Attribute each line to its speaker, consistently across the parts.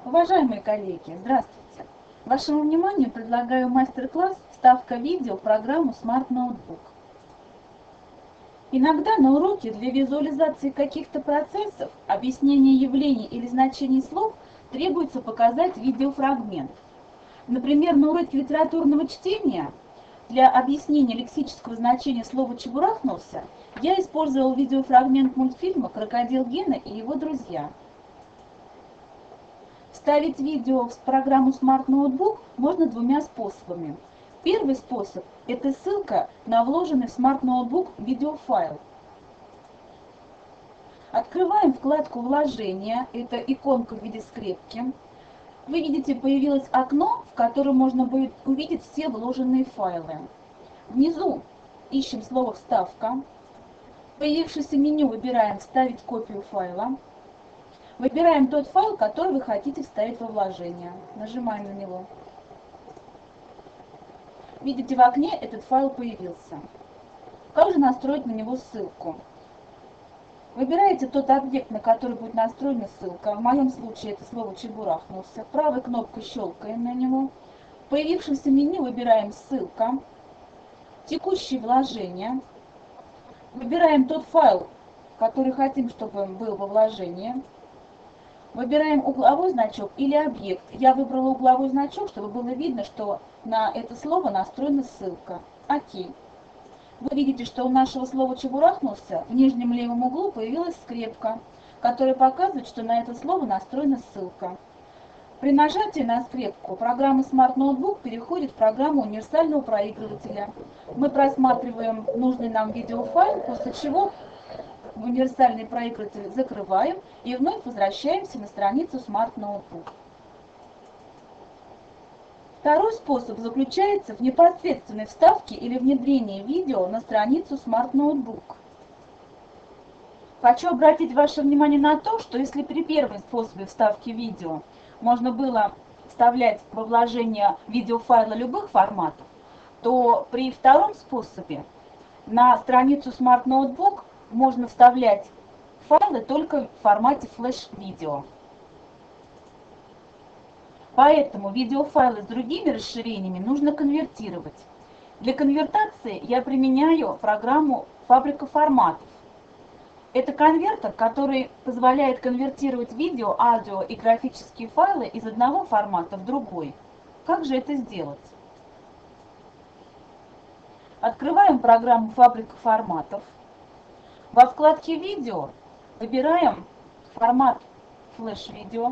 Speaker 1: Уважаемые коллеги, здравствуйте! Вашему вниманию предлагаю мастер-класс «Вставка видео в программу Smart Notebook». Иногда на уроке для визуализации каких-то процессов, объяснения явлений или значений слов требуется показать видеофрагмент. Например, на уроке литературного чтения для объяснения лексического значения слова «чебурахнулся» я использовал видеофрагмент мультфильма «Крокодил Гена и его друзья». Вставить видео в программу Smart Notebook можно двумя способами. Первый способ – это ссылка на вложенный в Smart Notebook видеофайл. Открываем вкладку «Вложения», это иконка в виде скрепки. Вы видите, появилось окно, в котором можно будет увидеть все вложенные файлы. Внизу ищем слово «Вставка». В появившееся меню выбираем «Вставить копию файла». Выбираем тот файл, который вы хотите вставить во вложение. Нажимаем на него. Видите, в окне этот файл появился. Как же настроить на него ссылку? Выбираете тот объект, на который будет настроена ссылка. В моем случае это слово «чебурахнулся». Правой кнопкой щелкаем на него. В появившемся меню выбираем «Ссылка», «Текущие вложения». Выбираем тот файл, который хотим, чтобы был во вложении. Выбираем угловой значок или объект. Я выбрала угловой значок, чтобы было видно, что на это слово настроена ссылка. Окей. Вы видите, что у нашего слова «чебурахнулся» в нижнем левом углу появилась скрепка, которая показывает, что на это слово настроена ссылка. При нажатии на скрепку программа Smart Notebook переходит в программу универсального проигрывателя. Мы просматриваем нужный нам видеофайл, после чего универсальный проигрыватель закрываем и вновь возвращаемся на страницу Smart Notebook. Второй способ заключается в непосредственной вставке или внедрении видео на страницу Smart Notebook. Хочу обратить ваше внимание на то, что если при первом способе вставки видео можно было вставлять во вложение видеофайла любых форматов, то при втором способе на страницу Smart Notebook можно вставлять файлы только в формате флеш-видео. Поэтому видеофайлы с другими расширениями нужно конвертировать. Для конвертации я применяю программу «Фабрика форматов». Это конвертер, который позволяет конвертировать видео, аудио и графические файлы из одного формата в другой. Как же это сделать? Открываем программу «Фабрика форматов». Во вкладке «Видео» выбираем формат флеш-видео.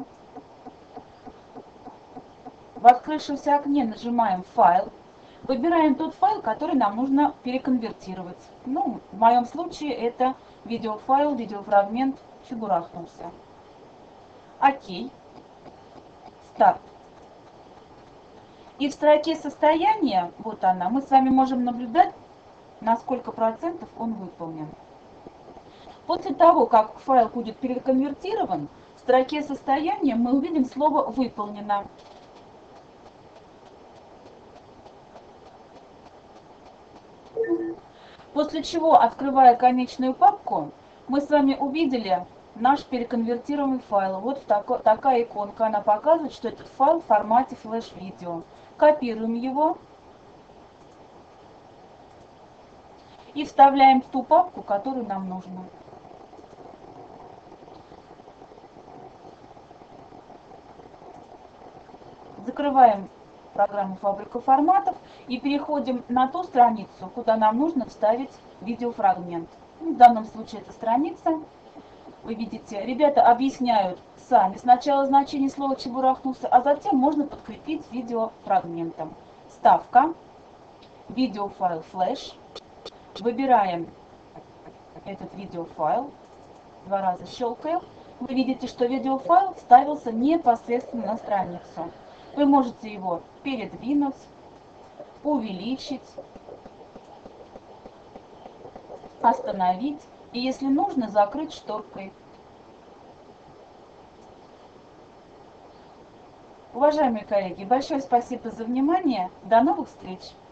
Speaker 1: В открывшемся окне нажимаем «Файл». Выбираем тот файл, который нам нужно переконвертировать. Ну, в моем случае это видеофайл, видеофрагмент «Чебурахнулся». Окей. Старт. И в строке состояния, вот она, мы с вами можем наблюдать, на сколько процентов он выполнен. После того, как файл будет переконвертирован, в строке состояния мы увидим слово «Выполнено». После чего, открывая конечную папку, мы с вами увидели наш переконвертированный файл. Вот такая иконка, она показывает, что этот файл в формате флеш-видео. Копируем его и вставляем в ту папку, которую нам нужно. Закрываем программу «Фабрика форматов» и переходим на ту страницу, куда нам нужно вставить видеофрагмент. В данном случае это страница. Вы видите, ребята объясняют сами сначала значение слова «чебурахнулся», а затем можно подкрепить видеофрагментом. Вставка, видеофайл флеш. Выбираем этот видеофайл, два раза щелкаем. Вы видите, что видеофайл вставился непосредственно на страницу. Вы можете его передвинуть, увеличить, остановить и, если нужно, закрыть шторкой. Уважаемые коллеги, большое спасибо за внимание. До новых встреч!